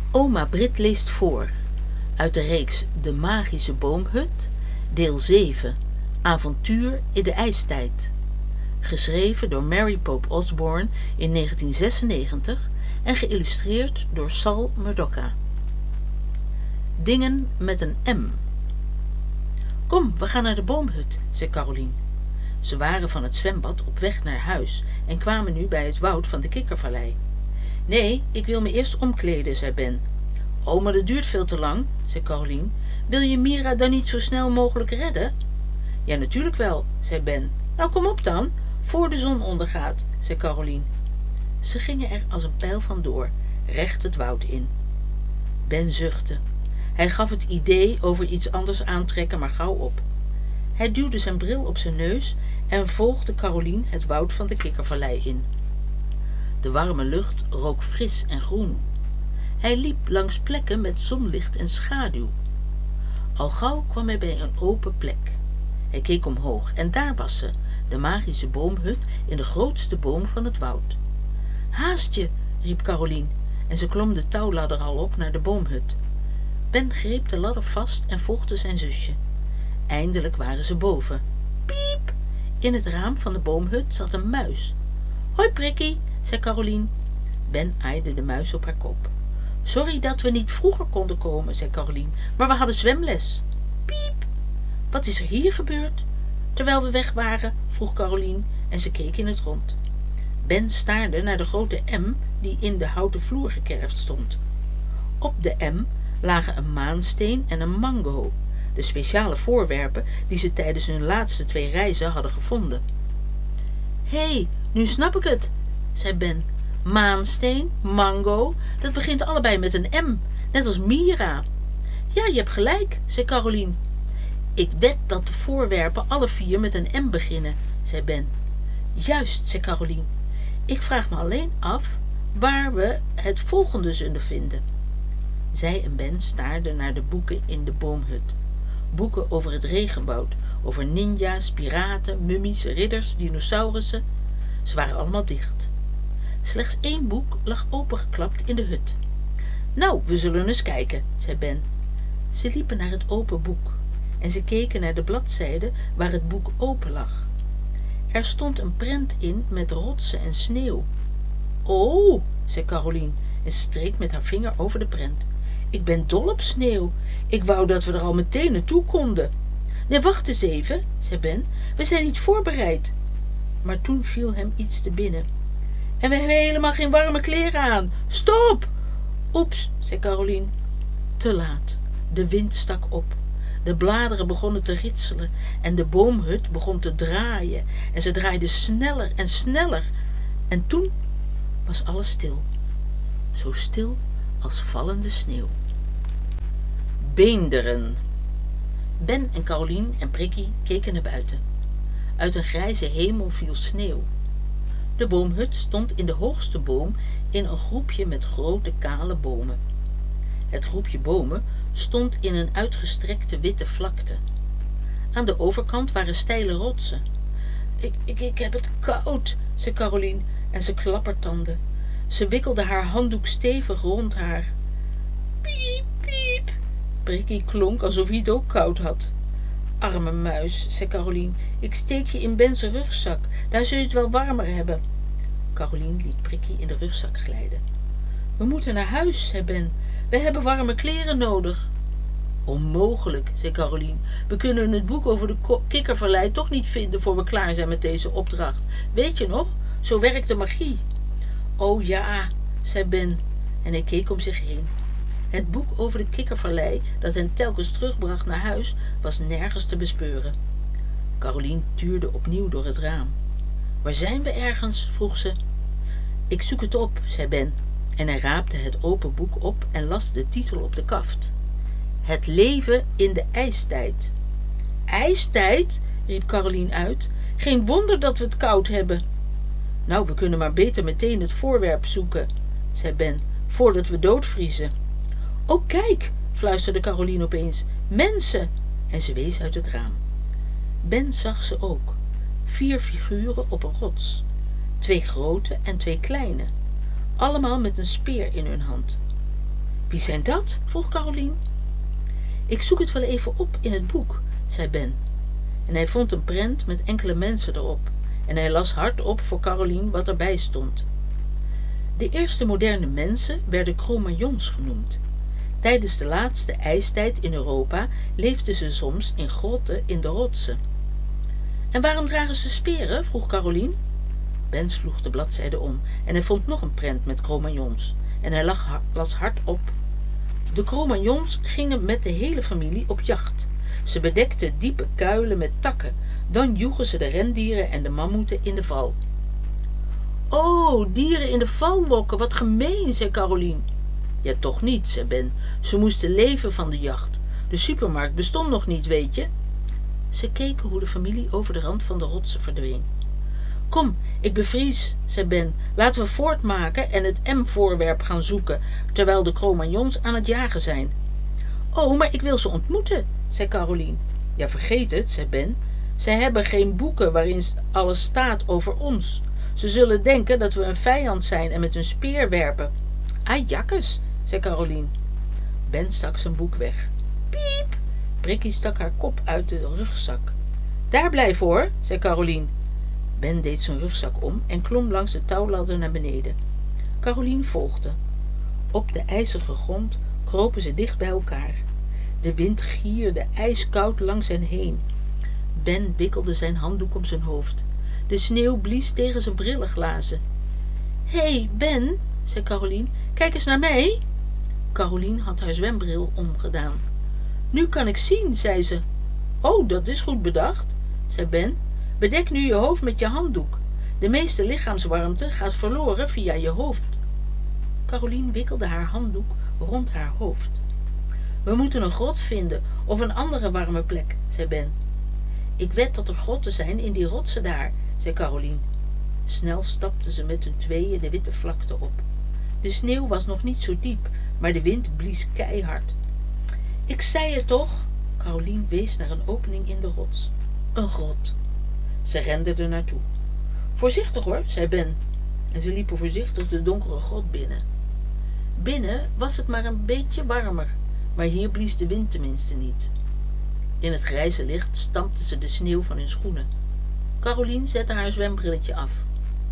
Oma Brit leest voor uit de reeks De Magische Boomhut, deel 7, Avontuur in de ijstijd. Geschreven door Mary Pope Osborne in 1996 en geïllustreerd door Sal Murdocha. Dingen met een M. Kom, we gaan naar de boomhut, zei Caroline. Ze waren van het zwembad op weg naar huis en kwamen nu bij het woud van de Kikkervallei. Nee, ik wil me eerst omkleden, zei Ben. Oh, maar dat duurt veel te lang, zei Caroline. Wil je Mira dan niet zo snel mogelijk redden? Ja, natuurlijk wel, zei Ben. Nou, kom op dan, voor de zon ondergaat, zei Caroline. Ze gingen er als een pijl vandoor, recht het woud in. Ben zuchtte. Hij gaf het idee over iets anders aantrekken maar gauw op. Hij duwde zijn bril op zijn neus en volgde Caroline het woud van de Kikkervallei in. De warme lucht rook fris en groen. Hij liep langs plekken met zonlicht en schaduw. Al gauw kwam hij bij een open plek. Hij keek omhoog en daar was ze, de magische boomhut in de grootste boom van het woud. Haast je, riep Caroline en ze klom de touwladder al op naar de boomhut. Ben greep de ladder vast en volgde zijn zusje. Eindelijk waren ze boven. Piep! In het raam van de boomhut zat een muis. Hoi Prikkie, zei Caroline. Ben aaide de muis op haar kop. Sorry dat we niet vroeger konden komen, zei Caroline, maar we hadden zwemles. Piep! Wat is er hier gebeurd? Terwijl we weg waren, vroeg Caroline en ze keek in het rond. Ben staarde naar de grote M die in de houten vloer gekerfd stond. Op de M lagen een maansteen en een mango, de speciale voorwerpen die ze tijdens hun laatste 2 reizen hadden gevonden. Hé, nu snap ik het, zei Ben. Maansteen, mango, dat begint allebei met een M, net als Mira. Ja, je hebt gelijk, zei Caroline. Ik wed dat de voorwerpen alle 4 met een M beginnen, zei Ben. Juist, zei Caroline. Ik vraag me alleen af waar we het volgende zullen vinden. Zij en Ben staarden naar de boeken in de boomhut. Boeken over het regenwoud, over ninja's, piraten, mummies, ridders, dinosaurussen. Ze waren allemaal dicht. Slechts 1 boek lag opengeklapt in de hut. Nou, we zullen eens kijken, zei Ben. Ze liepen naar het open boek en ze keken naar de bladzijde waar het boek open lag. Er stond een prent in met rotsen en sneeuw. Oh, zei Caroline en streek met haar vinger over de prent. Ik ben dol op sneeuw. Ik wou dat we er al meteen naartoe konden. Nee, wacht eens even, zei Ben. We zijn niet voorbereid. Maar toen viel hem iets te binnen. En we hebben helemaal geen warme kleren aan. Stop! Oeps, zei Caroline. Te laat. De wind stak op. De bladeren begonnen te ritselen en de boomhut begon te draaien. En ze draaide sneller en sneller. En toen was alles stil. Zo stil als vallende sneeuw. Beenderen. Ben en Caroline en Prikkie keken naar buiten. Uit een grijze hemel viel sneeuw. De boomhut stond in de hoogste boom in een groepje met grote kale bomen. Het groepje bomen stond in een uitgestrekte witte vlakte. Aan de overkant waren steile rotsen. Ik heb het koud, zei Caroline en ze klappertandde. Ze wikkelde haar handdoek stevig rond haar. Piep, piep. Prikkie klonk alsof hij het ook koud had. Arme muis, zei Caroline, ik steek je in Ben's rugzak. Daar zul je het wel warmer hebben. Caroline liet Prikkie in de rugzak glijden. We moeten naar huis, zei Ben. We hebben warme kleren nodig. Onmogelijk, zei Caroline. We kunnen het boek over de Kikkervallei toch niet vinden voor we klaar zijn met deze opdracht. Weet je nog? Zo werkt de magie. Oh ja, zei Ben en hij keek om zich heen. Het boek over de Kikkervallei dat hen telkens terugbracht naar huis was nergens te bespeuren. Caroline tuurde opnieuw door het raam. Waar zijn we ergens? Vroeg ze. Ik zoek het op, zei Ben en hij raapte het open boek op en las de titel op de kaft. Het leven in de ijstijd. Ijstijd? riep Caroline uit. Geen wonder dat we het koud hebben. Nou, we kunnen maar beter meteen het voorwerp zoeken, zei Ben, voordat we doodvriezen. Oh, kijk, fluisterde Caroline opeens. Mensen! En ze wees uit het raam. Ben zag ze ook. 4 figuren op een rots. 2 grote en 2 kleine. Allemaal met een speer in hun hand. Wie zijn dat? Vroeg Carolien. Ik zoek het wel even op in het boek, zei Ben. En hij vond een prent met enkele mensen erop. En hij las hardop voor Carolien wat erbij stond. De eerste moderne mensen werden Cro-Magnons genoemd. Tijdens de laatste ijstijd in Europa leefden ze soms in grotten in de rotsen. En waarom dragen ze speren? Vroeg Carolien. Ben sloeg de bladzijde om en hij vond nog een prent met Cro-Magnons. En hij las hardop. De Cro-Magnons gingen met de hele familie op jacht. Ze bedekten diepe kuilen met takken. Dan joegen ze de rendieren en de mammoeten in de val. Oh, dieren in de val lokken, wat gemeen, zei Carolien. Ja, toch niet, zei Ben. Ze moesten leven van de jacht. De supermarkt bestond nog niet, weet je. Ze keken hoe de familie over de rand van de rotsen verdween. Kom, ik bevries, zei Ben. Laten we voortmaken en het M-voorwerp gaan zoeken, terwijl de Cro-Magnons aan het jagen zijn. Oh, maar ik wil ze ontmoeten, zei Carolien. Ja, vergeet het, zei Ben. Zij hebben geen boeken waarin alles staat over ons. Ze zullen denken dat we een vijand zijn en met hun speer werpen. Ajakkes, zei Carolien. Ben stak zijn boek weg. Piep! Prikkie stak haar kop uit de rugzak. Daar blijf hoor, zei Carolien. Ben deed zijn rugzak om en klom langs de touwladder naar beneden. Carolien volgde. Op de ijzige grond kropen ze dicht bij elkaar. De wind gierde ijskoud langs hen heen. Ben wikkelde zijn handdoek om zijn hoofd. De sneeuw blies tegen zijn brillenglazen. Hé, Ben, zei Carolien, kijk eens naar mij. Carolien had haar zwembril omgedaan. Nu kan ik zien, zei ze. Oh, dat is goed bedacht, zei Ben. Bedek nu je hoofd met je handdoek. De meeste lichaamswarmte gaat verloren via je hoofd. Carolien wikkelde haar handdoek rond haar hoofd. We moeten een grot vinden of een andere warme plek, zei Ben. Ik wed dat er grotten zijn in die rotsen daar, zei Carolien. Snel stapten ze met hun tweeën de witte vlakte op. De sneeuw was nog niet zo diep, maar de wind blies keihard. Ik zei het toch? Carolien wees naar een opening in de rots. Een grot. Ze renden er naartoe. Voorzichtig hoor, zei Ben. En ze liepen voorzichtig de donkere grot binnen. Binnen was het maar een beetje warmer, maar hier blies de wind tenminste niet. In het grijze licht stampten ze de sneeuw van hun schoenen. Carolien zette haar zwembrilletje af.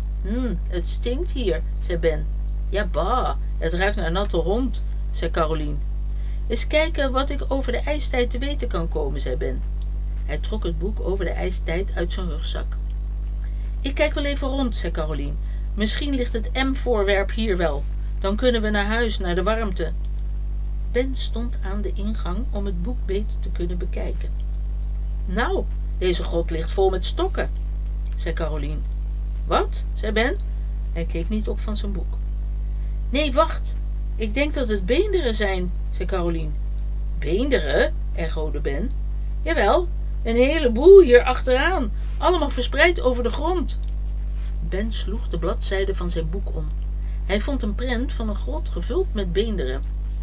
Het stinkt hier, zei Ben. Ja, bah, het ruikt naar natte hond, zei Carolien. Eens kijken wat ik over de ijstijd te weten kan komen, zei Ben. Hij trok het boek over de ijstijd uit zijn rugzak. Ik kijk wel even rond, zei Carolien. Misschien ligt het M-voorwerp hier wel. Dan kunnen we naar huis, naar de warmte. Ben stond aan de ingang om het boek beter te kunnen bekijken. Nou, deze grot ligt vol met stokken, zei Carolien. Wat? Zei Ben. Hij keek niet op van zijn boek. Nee, wacht. Ik denk dat het beenderen zijn, zei Carolien. Beenderen? Echode Ben. Jawel, een heleboel hier achteraan, allemaal verspreid over de grond. Ben sloeg de bladzijde van zijn boek om. Hij vond een prent van een grot gevuld met beenderen.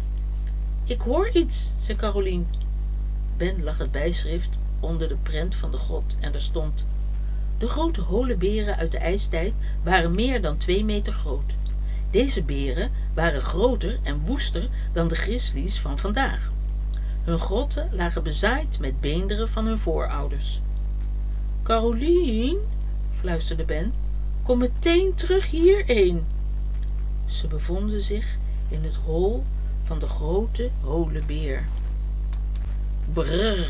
Ik hoor iets, zei Carolien. Ben lag het bijschrift onder de prent van de grot en er stond: de grote holenberen uit de ijstijd waren meer dan 2 meter groot. Deze beren waren groter en woester dan de grizzlies van vandaag. Hun grotten lagen bezaaid met beenderen van hun voorouders. Carolien, fluisterde Ben, kom meteen terug hierheen. Ze bevonden zich in het hol van de grote holenbeer. Brrr.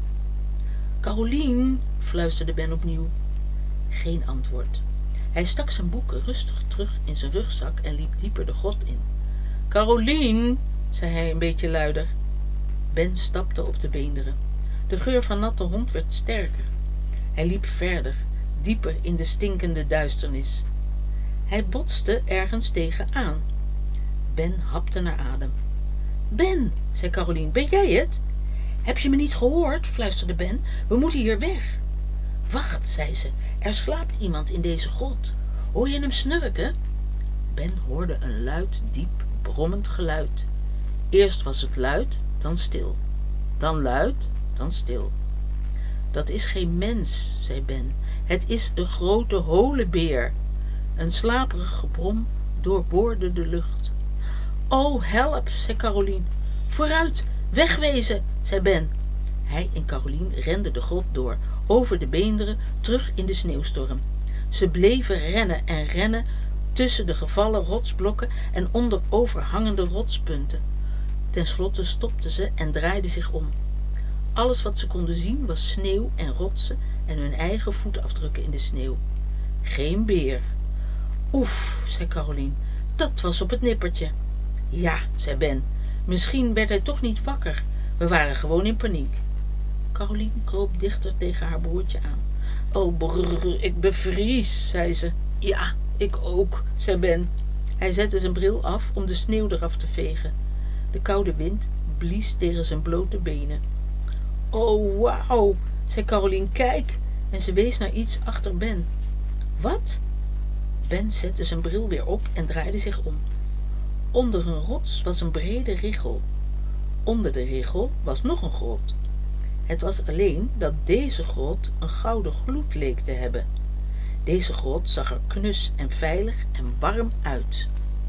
Carolien, fluisterde Ben opnieuw. Geen antwoord. Hij stak zijn boeken rustig terug in zijn rugzak en liep dieper de grot in. Carolien, zei hij een beetje luider. Ben stapte op de beenderen. De geur van natte hond werd sterker. Hij liep verder, dieper in de stinkende duisternis. Hij botste ergens tegenaan. Ben hapte naar adem. Ben, zei Carolien, ben jij het? Heb je me niet gehoord? Fluisterde Ben. We moeten hier weg. Wacht, zei ze, er slaapt iemand in deze grot. Hoor je hem snurken? Ben hoorde een luid, diep, brommend geluid. Eerst was het luid, dan stil. Dan luid, dan stil. Dat is geen mens, zei Ben. Het is een grote holenbeer. Een slaperig gebrom doorboorde de lucht. "O, help," zei Carolien. "Vooruit, wegwezen," zei Ben. Hij en Carolien renden de grot door, over de beenderen, terug in de sneeuwstorm. Ze bleven rennen en rennen tussen de gevallen rotsblokken en onder overhangende rotspunten. Ten slotte stopten ze en draaiden zich om. Alles wat ze konden zien was sneeuw en rotsen en hun eigen voetafdrukken in de sneeuw. Geen beer. "Oef," zei Carolien, "dat was op het nippertje." "Ja," zei Ben, "misschien werd hij toch niet wakker. We waren gewoon in paniek." Carolien kroop dichter tegen haar broertje aan. "Oh, brrr, ik bevries," zei ze. "Ja, ik ook," zei Ben. Hij zette zijn bril af om de sneeuw eraf te vegen. De koude wind blies tegen zijn blote benen. "Oh, wauw," zei Carolien, "kijk." En ze wees naar iets achter Ben. "Wat?" Ben zette zijn bril weer op en draaide zich om. Onder een rots was een brede richel. Onder de richel was nog een grot. Het was alleen dat deze grot een gouden gloed leek te hebben. Deze grot zag er knus en veilig en warm uit.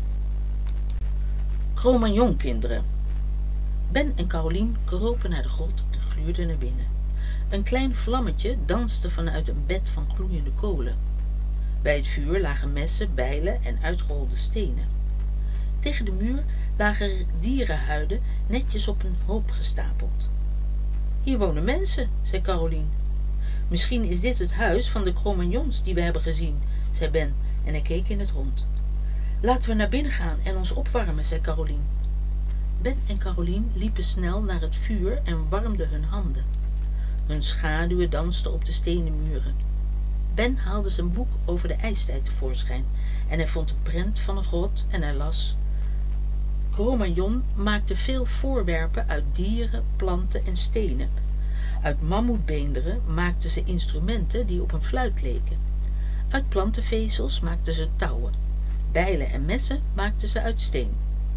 Cro-Magnon-kinderen. Ben en Carolien kropen naar de grot en gluurden naar binnen. Een klein vlammetje danste vanuit een bed van gloeiende kolen. Bij het vuur lagen messen, bijlen en uitgerolde stenen. Tegen de muur lagen dierenhuiden netjes op een hoop gestapeld. "Hier wonen mensen," zei Carolien. "Misschien is dit het huis van de Cro-Magnons die we hebben gezien," zei Ben en hij keek in het rond. "Laten we naar binnen gaan en ons opwarmen," zei Carolien. Ben en Carolien liepen snel naar het vuur en warmden hun handen. Hun schaduwen dansten op de stenen muren. Ben haalde zijn boek over de ijstijd tevoorschijn en hij vond een prent van een grot en hij las: Cro-Magnon maakte veel voorwerpen uit dieren, planten en stenen. Uit mammoetbeenderen maakten ze instrumenten die op een fluit leken. Uit plantenvezels maakten ze touwen. Bijlen en messen maakten ze uit steen.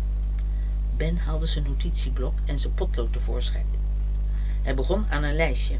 Ben haalde zijn notitieblok en zijn potlood tevoorschijn. Hij begon aan een lijstje.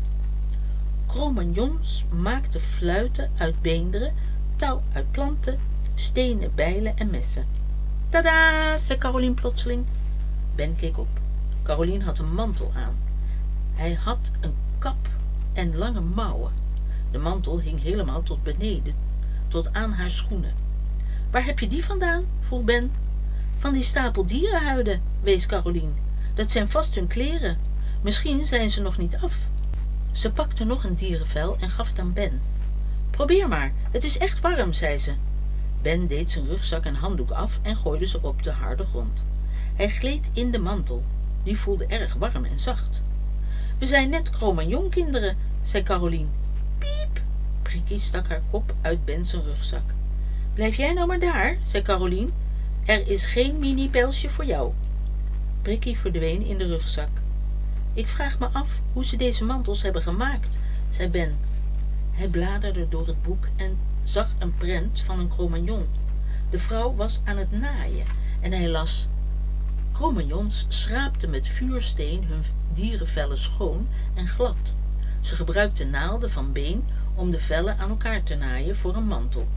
Cro-Magnons maakten fluiten uit beenderen, touw uit planten, stenen, bijlen en messen. Tada, zei Carolien plotseling. Ben keek op. Carolien had een mantel aan. Hij had een kap en lange mouwen. De mantel hing helemaal tot beneden, tot aan haar schoenen. Waar heb je die vandaan? Vroeg Ben. Van die stapel dierenhuiden, wees Carolien. Dat zijn vast hun kleren. Misschien zijn ze nog niet af. Ze pakte nog een dierenvel en gaf het aan Ben. Probeer maar, het is echt warm, zei ze. Ben deed zijn rugzak en handdoek af en gooide ze op de harde grond. Hij gleed in de mantel. Die voelde erg warm en zacht. We zijn net Cro-Magnon-kinderen, zei Carolien. Piep! Prikkie stak haar kop uit Ben zijn rugzak. Blijf jij nou maar daar, zei Carolien. Er is geen mini-pelsje voor jou. Prikkie verdween in de rugzak. Ik vraag me af hoe ze deze mantels hebben gemaakt, zei Ben. Hij bladerde door het boek en zag een prent van een Cro-Magnon. De vrouw was aan het naaien en hij las: Cro-Magnons schraapten met vuursteen hun dierenvellen schoon en glad. Ze gebruikten naalden van been om de vellen aan elkaar te naaien voor een mantel.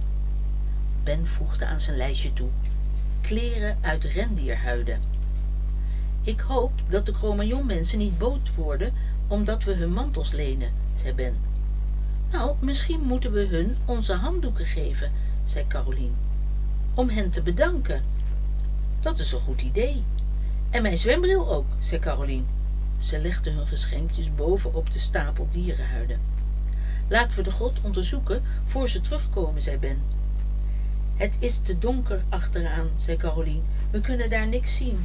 Ben voegde aan zijn lijstje toe: kleren uit rendierhuiden. Ik hoop dat de Cro-Magnon-mensen niet boos worden omdat we hun mantels lenen, zei Ben. Nou, misschien moeten we hun onze handdoeken geven, zei Carolien. Om hen te bedanken. Dat is een goed idee. En mijn zwembril ook, zei Carolien. Ze legde hun geschenkjes bovenop de stapel dierenhuiden. Laten we de grot onderzoeken voor ze terugkomen, zei Ben. Het is te donker achteraan, zei Carolien. We kunnen daar niks zien.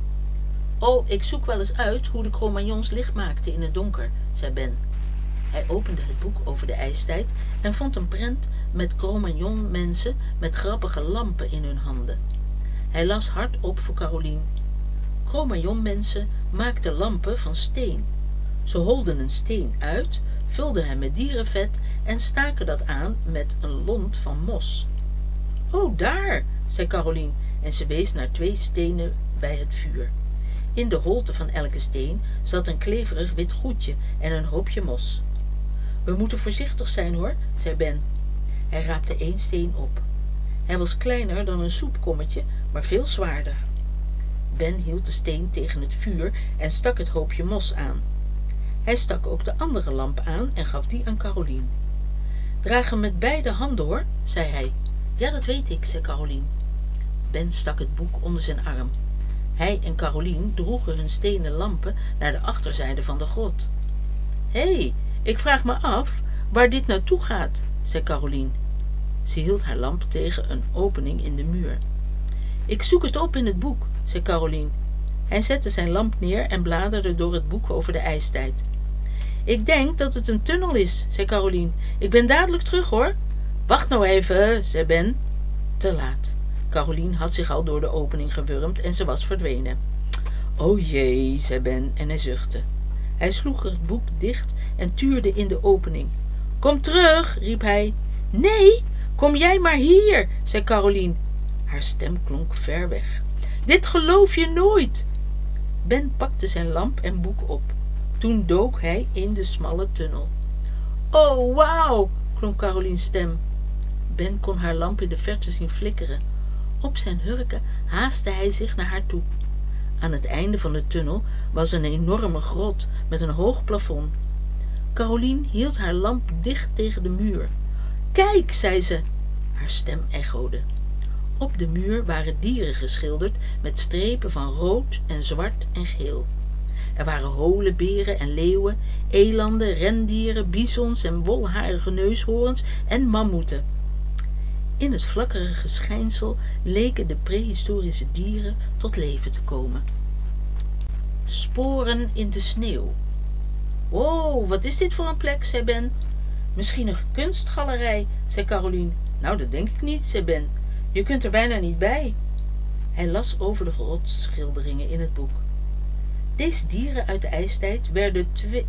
Oh, ik zoek wel eens uit hoe de Cro-Magnons licht maakten in het donker, zei Ben. Hij opende het boek over de ijstijd en vond een prent met Cro-Magnon-mensen met grappige lampen in hun handen. Hij las hardop voor Carolien. Cro-Magnon-mensen maakten lampen van steen. Ze holden een steen uit, vulden hem met dierenvet en staken dat aan met een lont van mos. Oh, daar, zei Carolien en ze wees naar 2 stenen bij het vuur. In de holte van elke steen zat een kleverig wit goedje en een hoopje mos. We moeten voorzichtig zijn hoor, zei Ben. Hij raapte 1 steen op. Hij was kleiner dan een soepkommetje, maar veel zwaarder. Ben hield de steen tegen het vuur en stak het hoopje mos aan. Hij stak ook de andere lamp aan en gaf die aan Carolien. Draag hem met beide handen hoor, zei hij. Ja, dat weet ik, zei Carolien. Ben stak het boek onder zijn arm. Hij en Carolien droegen hun stenen lampen naar de achterzijde van de grot. Hé, ik vraag me af waar dit naartoe gaat, zei Carolien. Ze hield haar lamp tegen een opening in de muur. Ik zoek het op in het boek, zei Carolien. Hij zette zijn lamp neer en bladerde door het boek over de ijstijd. Ik denk dat het een tunnel is, zei Carolien. Ik ben dadelijk terug, hoor. Wacht nou even, zei Ben. Te laat. Carolien had zich al door de opening gewurmd en ze was verdwenen. O jee, zei Ben en hij zuchtte. Hij sloeg het boek dicht en tuurde in de opening. Kom terug, riep hij. Nee, kom jij maar hier, zei Carolien. Haar stem klonk ver weg. Dit geloof je nooit. Ben pakte zijn lamp en boek op. Toen dook hij in de smalle tunnel. Oh, wauw, klonk Caroliens stem. Ben kon haar lamp in de verte zien flikkeren. Op zijn hurken haastte hij zich naar haar toe. Aan het einde van de tunnel was een enorme grot met een hoog plafond. Carolien hield haar lamp dicht tegen de muur. Kijk, zei ze. Haar stem echode. Op de muur waren dieren geschilderd met strepen van rood en zwart en geel. Er waren holenberen en leeuwen, elanden, rendieren, bisons en wolharige neushoorns en mammoeten. In het vlakkerige schijnsel leken de prehistorische dieren tot leven te komen. Sporen in de sneeuw. Wow, wat is dit voor een plek, zei Ben. Misschien een kunstgalerij, zei Carolien. Nou, dat denk ik niet, zei Ben. Je kunt er bijna niet bij. Hij las over de grotschilderingen in het boek. Deze dieren uit de ijstijd werden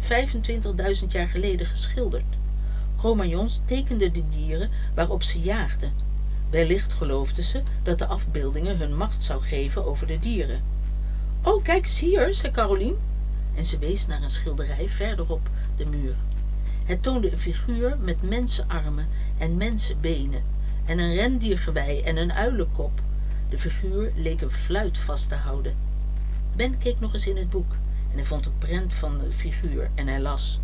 25.000 jaar geleden geschilderd. Cro-Magnons tekenden de dieren waarop ze jaagden. Wellicht geloofden ze dat de afbeeldingen hun macht zou geven over de dieren. Oh, kijk eens hier, zei Carolien. En ze wees naar een schilderij verderop de muur. Het toonde een figuur met mensenarmen en mensenbenen en een rendiergewei en een uilenkop. De figuur leek een fluit vast te houden. Ben keek nog eens in het boek en hij vond een prent van de figuur en hij las.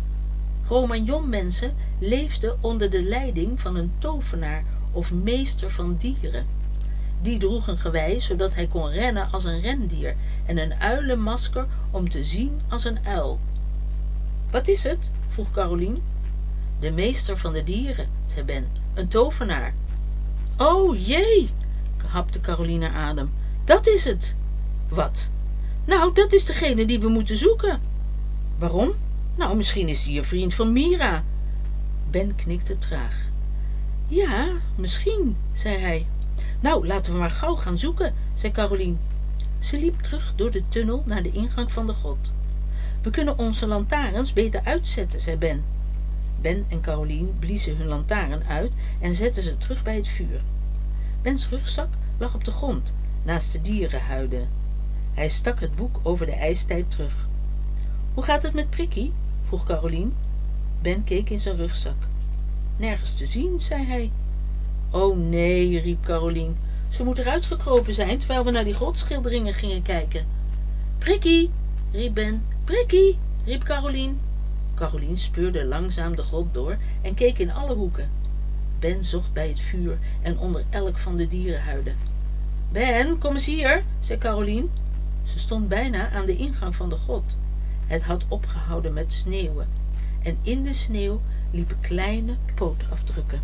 Cro-Magnon-mensen leefden onder de leiding van een tovenaar of meester van dieren. Die droeg een gewei zodat hij kon rennen als een rendier en een uilenmasker om te zien als een uil. Wat is het? Vroeg Carolien. De meester van de dieren, zei Ben, een tovenaar. Oh jee, hapte Carolien haar adem. Dat is het. Wat? Nou, dat is degene die we moeten zoeken. Waarom? Nou, misschien is hij een vriend van Mira. Ben knikte traag. Ja, misschien, zei hij. Nou, laten we maar gauw gaan zoeken, zei Carolien. Ze liep terug door de tunnel naar de ingang van de grot. We kunnen onze lantaarns beter uitzetten, zei Ben. Ben en Carolien bliezen hun lantaarn uit en zetten ze terug bij het vuur. Bens rugzak lag op de grond, naast de dierenhuiden. Hij stak het boek over de ijstijd terug. Hoe gaat het met Prikkie? Vroeg Carolien. Ben keek in zijn rugzak. Nergens te zien, zei hij. Oh nee, riep Carolien. Ze moet eruit gekropen zijn terwijl we naar die grotschilderingen gingen kijken. Prikkie, riep Ben. Prikkie, riep Carolien. Carolien speurde langzaam de grot door en keek in alle hoeken. Ben zocht bij het vuur en onder elk van de dierenhuiden. Ben, kom eens hier, zei Carolien. Ze stond bijna aan de ingang van de grot. Het had opgehouden met sneeuwen. En in de sneeuw liepen kleine pootafdrukken.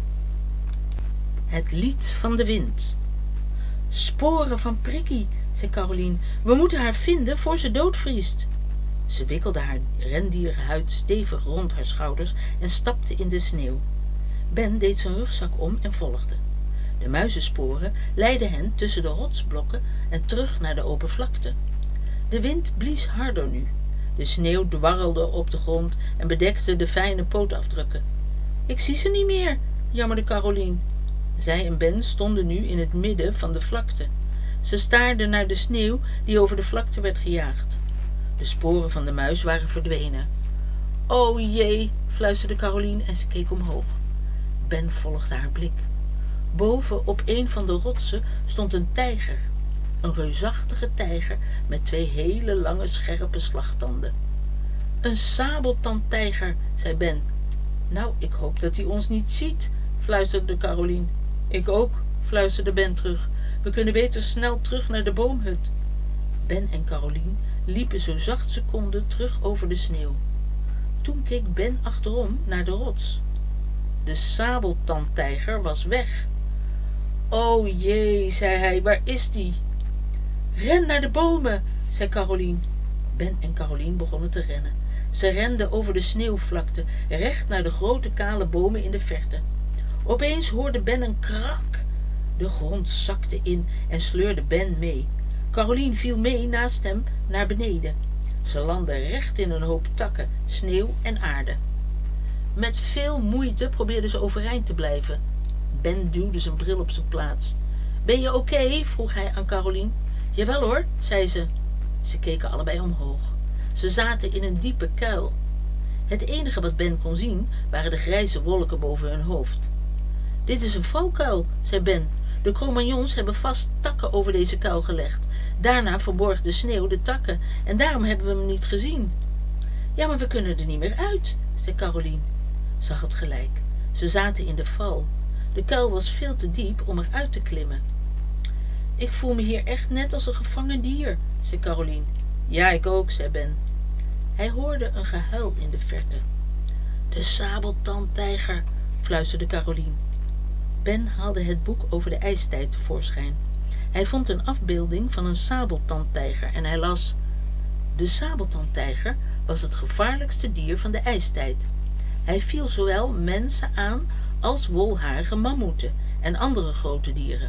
Het lied van de wind. Sporen van Prikkie, zei Carolien. We moeten haar vinden voor ze doodvriest. Ze wikkelde haar rendierhuid stevig rond haar schouders en stapte in de sneeuw. Ben deed zijn rugzak om en volgde. De muizensporen leidden hen tussen de rotsblokken en terug naar de open vlakte. De wind blies harder nu. De sneeuw dwarrelde op de grond en bedekte de fijne pootafdrukken. Ik zie ze niet meer, jammerde Carolien. Zij en Ben stonden nu in het midden van de vlakte. Ze staarden naar de sneeuw die over de vlakte werd gejaagd. De sporen van de muis waren verdwenen. O jee, fluisterde Carolien en ze keek omhoog. Ben volgde haar blik. Boven op een van de rotsen stond een tijger. een reusachtige tijger met 2 hele lange scherpe slagtanden. Een sabeltandtijger, zei Ben. Nou, ik hoop dat hij ons niet ziet, fluisterde Carolien. Ik ook, fluisterde Ben terug. We kunnen beter snel terug naar de boomhut. Ben en Carolien liepen zo zacht ze konden terug over de sneeuw. Toen keek Ben achterom naar de rots. De sabeltandtijger was weg. O jee, zei hij, waar is die? Ren naar de bomen, zei Carolien. Ben en Carolien begonnen te rennen. Ze renden over de sneeuwvlakte, recht naar de grote kale bomen in de verte. Opeens hoorde Ben een krak. De grond zakte in en sleurde Ben mee. Carolien viel mee naast hem naar beneden. Ze landde recht in een hoop takken, sneeuw en aarde. Met veel moeite probeerde ze overeind te blijven. Ben duwde zijn bril op zijn plaats. Ben je oké? Vroeg hij aan Carolien. Jawel hoor, zei ze. Ze keken allebei omhoog. Ze zaten in een diepe kuil. Het enige wat Ben kon zien waren de grijze wolken boven hun hoofd. Dit is een valkuil, zei Ben. De Cro-Magnons hebben vast takken over deze kuil gelegd. Daarna verborg de sneeuw de takken en daarom hebben we hem niet gezien. Ja, maar we kunnen er niet meer uit, zei Carolien. Ze had gelijk. Ze zaten in de val. De kuil was veel te diep om eruit te klimmen. Ik voel me hier echt net als een gevangen dier, zei Carolien. Ja, ik ook, zei Ben. Hij hoorde een gehuil in de verte. De sabeltandtijger, fluisterde Carolien. Ben haalde het boek over de ijstijd tevoorschijn. Hij vond een afbeelding van een sabeltandtijger en hij las: De sabeltandtijger was het gevaarlijkste dier van de ijstijd. Hij viel zowel mensen aan als wolharige mammoeten en andere grote dieren.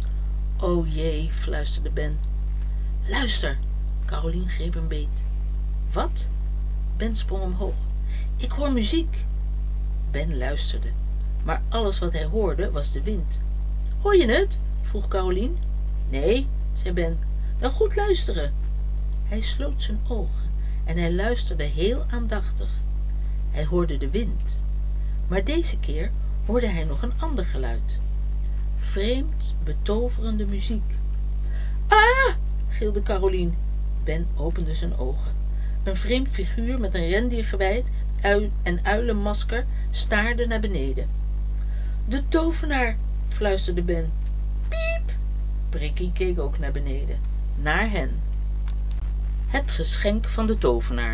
O jee, fluisterde Ben. Luister, Carolien greep hem beet. Wat? Ben sprong omhoog. Ik hoor muziek. Ben luisterde, maar alles wat hij hoorde was de wind. Hoor je het? Vroeg Carolien. Nee, zei Ben. Dan goed luisteren. Hij sloot zijn ogen en hij luisterde heel aandachtig. Hij hoorde de wind, maar deze keer hoorde hij nog een ander geluid. Vreemd, betoverende muziek. Ah! gilde Carolien. Ben opende zijn ogen. Een vreemd figuur met een rendiergeweid en uilenmasker staarde naar beneden. De tovenaar, fluisterde Ben. Piep! Prikkie keek ook naar beneden, naar hen. Het geschenk van de tovenaar.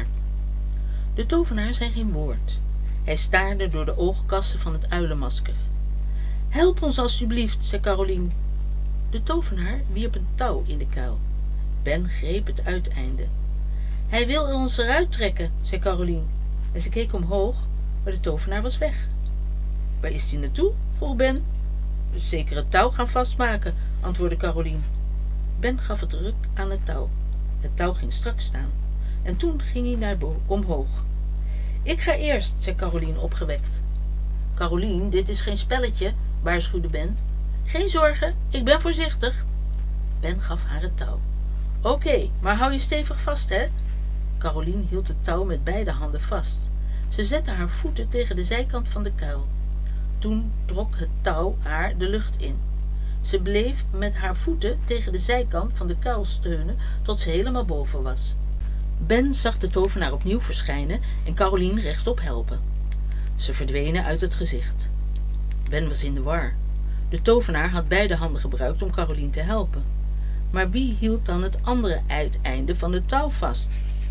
De tovenaar zei geen woord. Hij staarde door de oogkassen van het uilenmasker. Help ons alstublieft, zei Carolien. De tovenaar wierp een touw in de kuil. Ben greep het uiteinde. Hij wil ons eruit trekken, zei Carolien. En ze keek omhoog, maar de tovenaar was weg. Waar is hij naartoe? vroeg Ben. Zeker het touw gaan vastmaken, antwoordde Carolien. Ben gaf het ruk aan het touw. Het touw ging strak staan. En toen ging hij omhoog. Ik ga eerst, zei Carolien opgewekt. Carolien, dit is geen spelletje, waarschuwde Ben. Geen zorgen, ik ben voorzichtig. Ben gaf haar het touw. Oké, maar hou je stevig vast, hè? Carolien hield het touw met beide handen vast. Ze zette haar voeten tegen de zijkant van de kuil. Toen trok het touw haar de lucht in. Ze bleef met haar voeten tegen de zijkant van de kuil steunen tot ze helemaal boven was. Ben zag de tovenaar opnieuw verschijnen en Carolien rechtop helpen. Ze verdwenen uit het gezicht. Ben was in de war. De tovenaar had beide handen gebruikt om Carolien te helpen. Maar wie hield dan het andere uiteinde van het touw vast?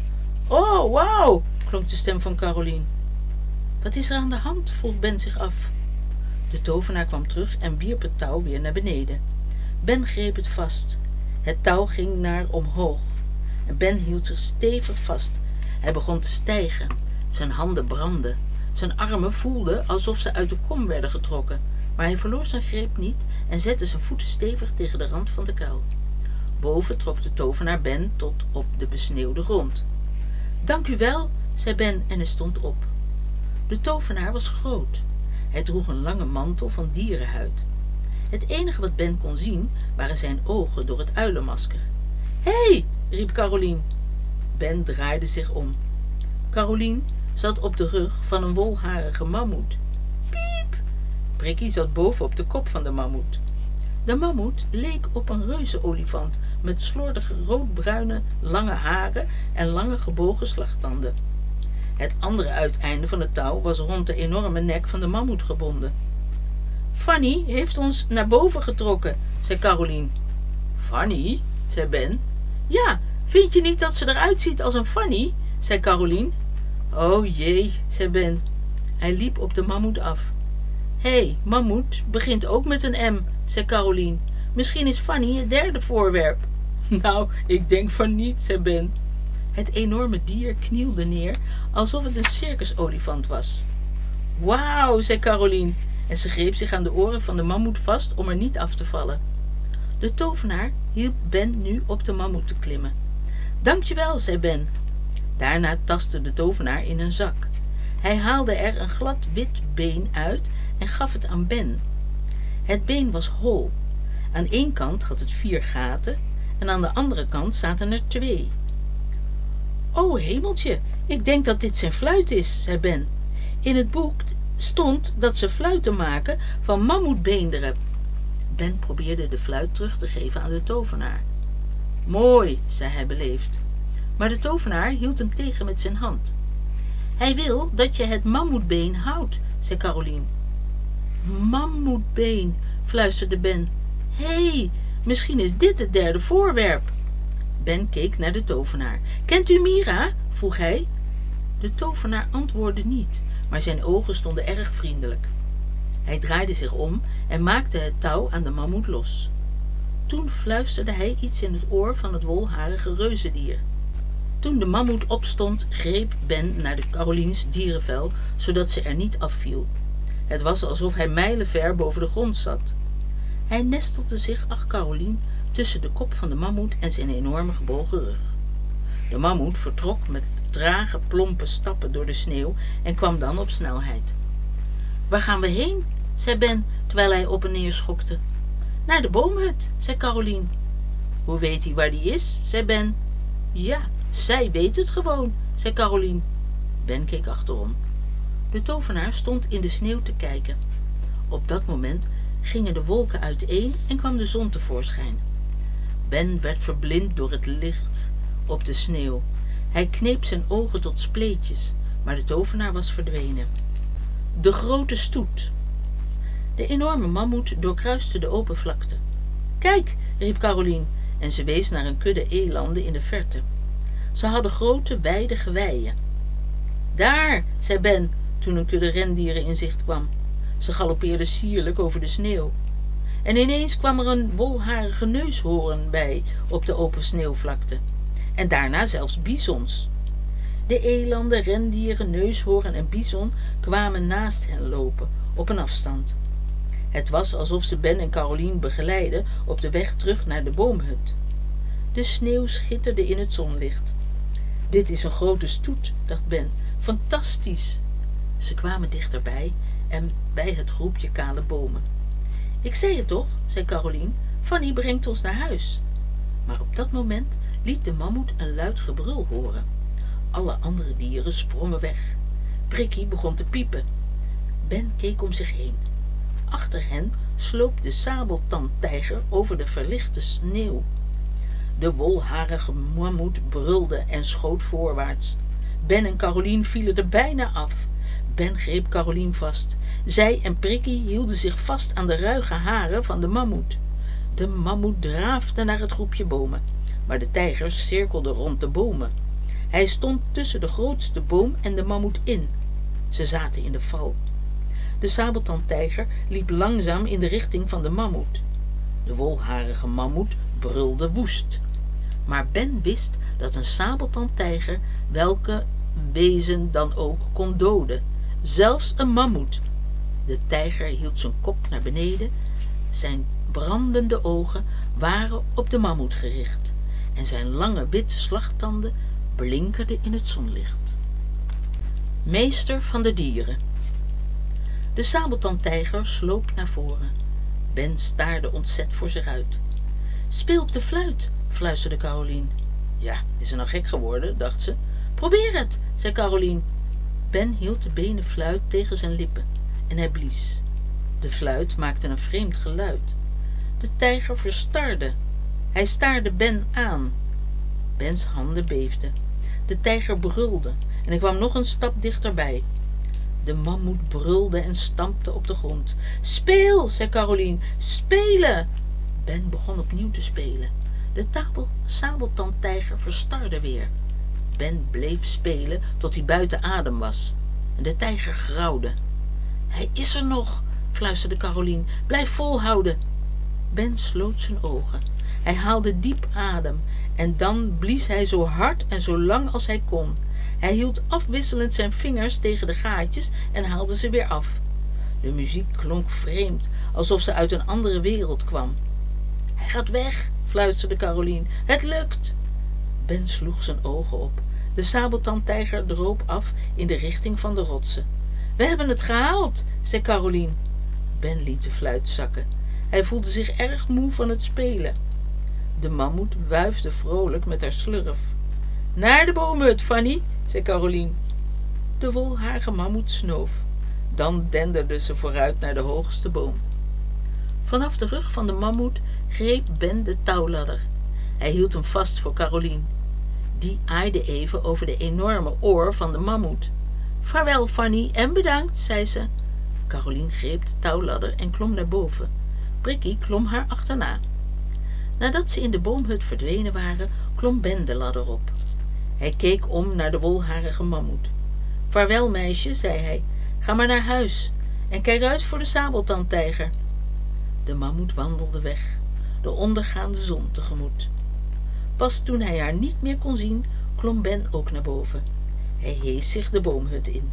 Oh, wauw, klonk de stem van Carolien. Wat is er aan de hand? vroeg Ben zich af. De tovenaar kwam terug en wierp het touw weer naar beneden. Ben greep het vast. Het touw ging naar omhoog. En Ben hield zich stevig vast. Hij begon te stijgen. Zijn handen brandden. Zijn armen voelden alsof ze uit de kom werden getrokken. Maar hij verloor zijn greep niet en zette zijn voeten stevig tegen de rand van de kuil. Boven trok de tovenaar Ben tot op de besneeuwde grond. Dank u wel, zei Ben en hij stond op. De tovenaar was groot. Hij droeg een lange mantel van dierenhuid. Het enige wat Ben kon zien waren zijn ogen door het uilenmasker. Hé, riep Carolien. Ben draaide zich om. Carolien zat op de rug van een wolharige mammoet. Piep! Prikkie zat boven op de kop van de mammoet. De mammoet leek op een reuzenolifant met slordige roodbruine lange haren en lange gebogen slagtanden. Het andere uiteinde van het touw was rond de enorme nek van de mammoet gebonden. Fanny heeft ons naar boven getrokken, zei Carolien. Fanny? zei Ben. Ja, vind je niet dat ze eruit ziet als een Fanny? zei Carolien. Oh jee, zei Ben. Hij liep op de mammoet af. Hé, mammoet begint ook met een M, zei Carolien. Misschien is Fanny het derde voorwerp. Nou, ik denk van niet, zei Ben. Het enorme dier knielde neer, alsof het een circusolifant was. Wauw, zei Carolien, en ze greep zich aan de oren van de mammoet vast om er niet af te vallen. De tovenaar hielp Ben nu op de mammoet te klimmen. Dankjewel, zei Ben. Daarna tastte de tovenaar in een zak. Hij haalde er een glad wit been uit en gaf het aan Ben. Het been was hol. Aan één kant had het 4 gaten en aan de andere kant zaten er 2. O hemeltje, ik denk dat dit zijn fluit is, zei Ben. In het boek stond dat ze fluiten maken van mammoetbeenderen. Ben probeerde de fluit terug te geven aan de tovenaar. Mooi, zei hij beleefd. Maar de tovenaar hield hem tegen met zijn hand. Hij wil dat je het mammoetbeen houdt, zei Carolien. Mammoetbeen, fluisterde Ben. Hé, misschien is dit het derde voorwerp. Ben keek naar de tovenaar. Kent u Mira? vroeg hij. De tovenaar antwoordde niet, maar zijn ogen stonden erg vriendelijk. Hij draaide zich om en maakte het touw aan de mammoet los. Toen fluisterde hij iets in het oor van het wolharige reuzendier. Toen de mammoet opstond, greep Ben naar de Caroliens dierenvel, zodat ze er niet afviel. Het was alsof hij mijlenver boven de grond zat. Hij nestelde zich achter Carolien tussen de kop van de mammoet en zijn enorme gebogen rug. De mammoet vertrok met trage, plompe stappen door de sneeuw en kwam dan op snelheid. Waar gaan we heen? zei Ben, terwijl hij op en neer schokte. Naar de boomhut, zei Carolien. Hoe weet hij waar die is? zei Ben. Ja, zij weet het gewoon, zei Carolien. Ben keek achterom. De tovenaar stond in de sneeuw te kijken. Op dat moment gingen de wolken uiteen en kwam de zon tevoorschijn. Ben werd verblind door het licht op de sneeuw. Hij kneep zijn ogen tot spleetjes, maar de tovenaar was verdwenen. De grote stoet. De enorme mammoet doorkruiste de open vlakte. Kijk, riep Carolien en ze wees naar een kudde elanden in de verte. Ze hadden grote, wijde geweien. Daar, zei Ben, toen een kudde rendieren in zicht kwam. Ze galoppeerden sierlijk over de sneeuw. En ineens kwam er een wolharige neushoorn bij op de open sneeuwvlakte. En daarna zelfs bisons. De elanden, rendieren, neushoorn en bison kwamen naast hen lopen, op een afstand. Het was alsof ze Ben en Carolien begeleidden op de weg terug naar de boomhut. De sneeuw schitterde in het zonlicht. Dit is een grote stoet, dacht Ben. Fantastisch. Ze kwamen dichterbij en bij het groepje kale bomen. Ik zei het toch, zei Carolien, Fanny brengt ons naar huis. Maar op dat moment liet de mammoet een luid gebrul horen. Alle andere dieren sprongen weg. Prikkie begon te piepen. Ben keek om zich heen. Achter hen sloop de sabeltandtijger over de verlichte sneeuw. De wolharige mammoet brulde en schoot voorwaarts. Ben en Carolien vielen er bijna af. Ben greep Carolien vast. Zij en Prikkie hielden zich vast aan de ruige haren van de mammoet. De mammoet draafde naar het groepje bomen, maar de tijger cirkelde rond de bomen. Hij stond tussen de grootste boom en de mammoet in. Ze zaten in de val. De sabeltandtijger liep langzaam in de richting van de mammoet. De wolharige mammoet brulde woest. Maar Ben wist dat een sabeltandtijger welke wezen dan ook kon doden, zelfs een mammoet. De tijger hield zijn kop naar beneden, zijn brandende ogen waren op de mammoet gericht en zijn lange witte slagtanden blinkerden in het zonlicht. Meester van de dieren. De sabeltandtijger sloop naar voren. Ben staarde ontzet voor zich uit. Speel op de fluit, fluisterde Carolien. Ja, is ze nou gek geworden, dacht ze. Probeer het, zei Carolien. Ben hield de benen fluit tegen zijn lippen en hij blies. De fluit maakte een vreemd geluid. De tijger verstarde. Hij staarde Ben aan. Bens handen beefden. De tijger brulde en hij kwam nog een stap dichterbij. De mammoet brulde en stampte op de grond. Speel, zei Carolien, spelen! Ben begon opnieuw te spelen. De sabeltandtijger verstarde weer. Ben bleef spelen tot hij buiten adem was. En de tijger grauwde. Hij is er nog, fluisterde Carolien. Blijf volhouden. Ben sloot zijn ogen. Hij haalde diep adem en dan blies hij zo hard en zo lang als hij kon. Hij hield afwisselend zijn vingers tegen de gaatjes en haalde ze weer af. De muziek klonk vreemd, alsof ze uit een andere wereld kwam. Hij gaat weg, fluisterde Carolien. Het lukt! Ben sloeg zijn ogen op. De sabeltandtijger droop af in de richting van de rotsen. We hebben het gehaald, zei Carolien. Ben liet de fluit zakken. Hij voelde zich erg moe van het spelen. De mammoet wuifde vrolijk met haar slurf. Naar de boomhut, Fanny, zei Carolien. De wolharige mammoet snoof. Dan denderde ze vooruit naar de hoogste boom. Vanaf de rug van de mammoet greep Ben de touwladder. Hij hield hem vast voor Carolien. Die aaide even over de enorme oor van de mammoet. Vaarwel, Fanny, en bedankt, zei ze. Carolien greep de touwladder en klom naar boven. Prikkie klom haar achterna. Nadat ze in de boomhut verdwenen waren, klom Ben de ladder op. Hij keek om naar de wolharige mammoet. Vaarwel, meisje, zei hij. Ga maar naar huis en kijk uit voor de sabeltandtijger. De mammoet wandelde weg, de ondergaande zon tegemoet. Pas toen hij haar niet meer kon zien, klom Ben ook naar boven. Hij hees zich de boomhut in.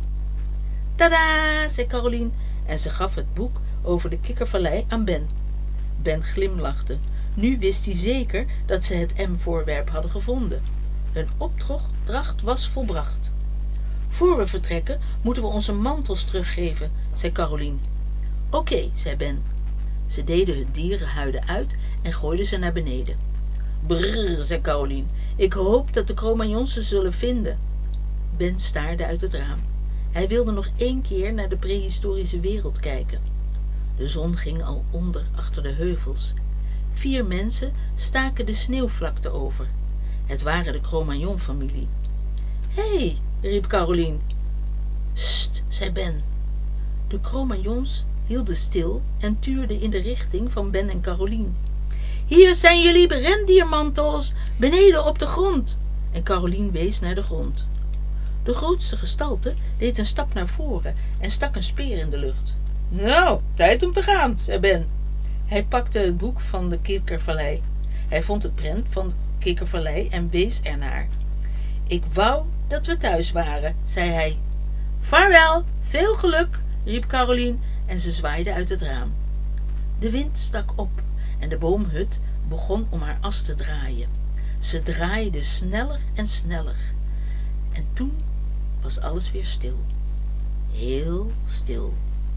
Tada, zei Carolien en ze gaf het boek over de Kikkervallei aan Ben. Ben glimlachte. Nu wist hij zeker dat ze het M-voorwerp hadden gevonden. Hun opdracht was volbracht. Voor we vertrekken moeten we onze mantels teruggeven, zei Carolien. Oké, zei Ben. Ze deden hun dierenhuiden uit en gooiden ze naar beneden. Brrr, zei Carolien. Ik hoop dat de Cro-Magnons ze zullen vinden. Ben staarde uit het raam. Hij wilde nog 1 keer naar de prehistorische wereld kijken. De zon ging al onder achter de heuvels. 4 mensen staken de sneeuwvlakte over. Het waren de Cro-Magnon-familie. Hé, riep Carolien. Sst, zei Ben. De Cro-Magnons hielden stil en tuurden in de richting van Ben en Carolien. Hier zijn jullie rendiermantels, beneden op de grond. En Carolien wees naar de grond. De grootste gestalte deed een stap naar voren en stak een speer in de lucht. Nou, tijd om te gaan, zei Ben. Hij pakte het boek van de Kikkervallei. Hij vond het prent van de Kikkervallei en wees ernaar. Ik wou dat we thuis waren, zei hij. Vaarwel, veel geluk, riep Carolien en ze zwaaide uit het raam. De wind stak op en de boomhut begon om haar as te draaien. Ze draaide sneller en sneller. En toen was alles weer stil. Heel stil.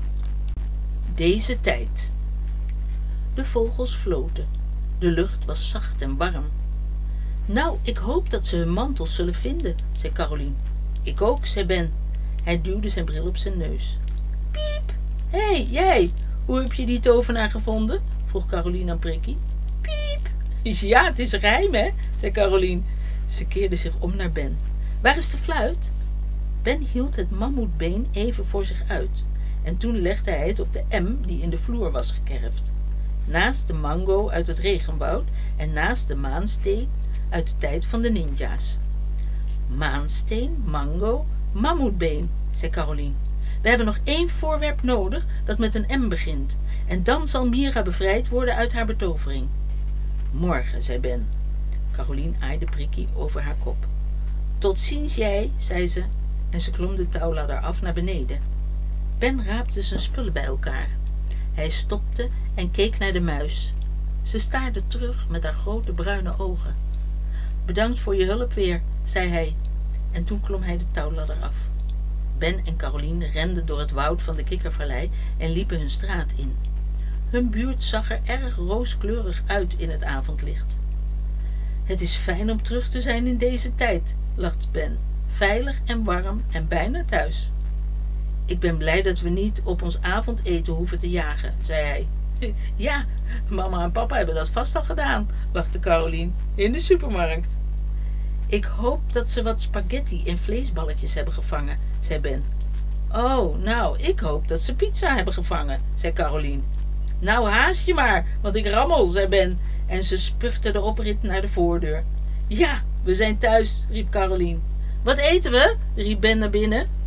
Deze tijd. De vogels floten. De lucht was zacht en warm. Nou, ik hoop dat ze hun mantels zullen vinden, zei Carolien. Ik ook, zei Ben. Hij duwde zijn bril op zijn neus. Piep! Hé, jij! Hoe heb je die tovenaar gevonden? Vroeg Carolien aan Prikkie. Piep! Ja, het is geheim, hè? Zei Carolien. Ze keerde zich om naar Ben. Waar is de fluit? Ben hield het mammoetbeen even voor zich uit. En toen legde hij het op de M die in de vloer was gekerfd. Naast de mango uit het regenwoud en naast de maansteen uit de tijd van de ninja's. Maansteen, mango, mammoetbeen, zei Carolien. We hebben nog 1 voorwerp nodig dat met een M begint. En dan zal Mira bevrijd worden uit haar betovering. Morgen, zei Ben. Carolien aaide Prikkie over haar kop. Tot ziens jij, zei ze, en ze klom de touwladder af naar beneden. Ben raapte zijn spullen bij elkaar. Hij stopte en keek naar de muis. Ze staarde terug met haar grote bruine ogen. Bedankt voor je hulp weer, zei hij. En toen klom hij de touwladder af. Ben en Carolien renden door het woud van de Kikkervallei en liepen hun straat in. Hun buurt zag er erg rooskleurig uit in het avondlicht. Het is fijn om terug te zijn in deze tijd, lachte Ben. Veilig en warm en bijna thuis. Ik ben blij dat we niet op ons avondeten hoeven te jagen, zei hij. Ja, mama en papa hebben dat vast al gedaan, lachte Carolien, in de supermarkt. Ik hoop dat ze wat spaghetti en vleesballetjes hebben gevangen, zei Ben. Oh, nou, ik hoop dat ze pizza hebben gevangen, zei Carolien. Nou, haast je maar, want ik rammel, zei Ben, en ze spuugde de oprit naar de voordeur. Ja, we zijn thuis, riep Carolien. Wat eten we? Riep Ben naar binnen.